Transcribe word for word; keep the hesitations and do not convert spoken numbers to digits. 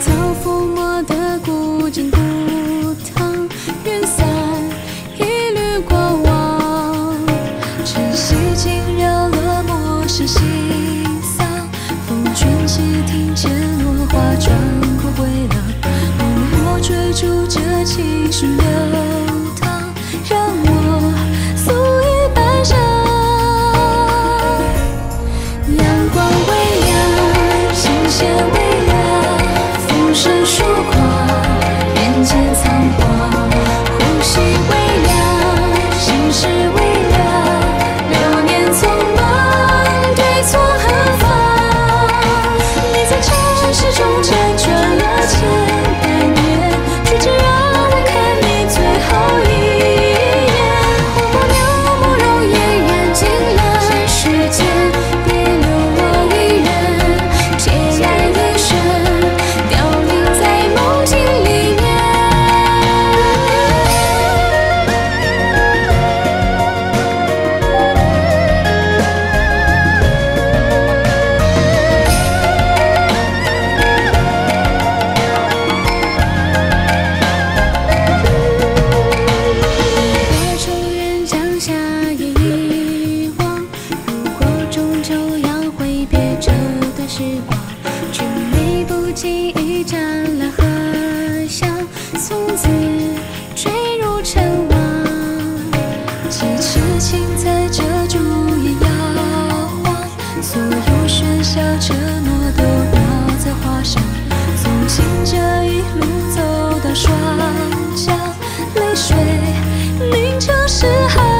草覆没的古井古堂，云散一缕过往。晨曦轻绕了陌生心丧，风卷起庭前落花，转过回廊。梦若追逐着情绪流淌，让我素衣半裳。阳光微亮，琴弦微亮，风声疏狂，人间仓皇。呼吸微凉，心事微凉，流年匆忙，对错何妨？你在尘世中辗转了千百年，却只让我看你最后一眼。花花鸟慕容颜，燃尽了世间，别留我一人，孑然一身，凋零在梦境里面。如果抽人江夏也遗忘，如果终究要挥别这段时光，却没不及一盏蓝荷香，从此坠入尘网。几尺青在这烛焰摇晃，所有喧嚣折磨都掉在花上。从今这一路走到双脚，泪水凝成诗行。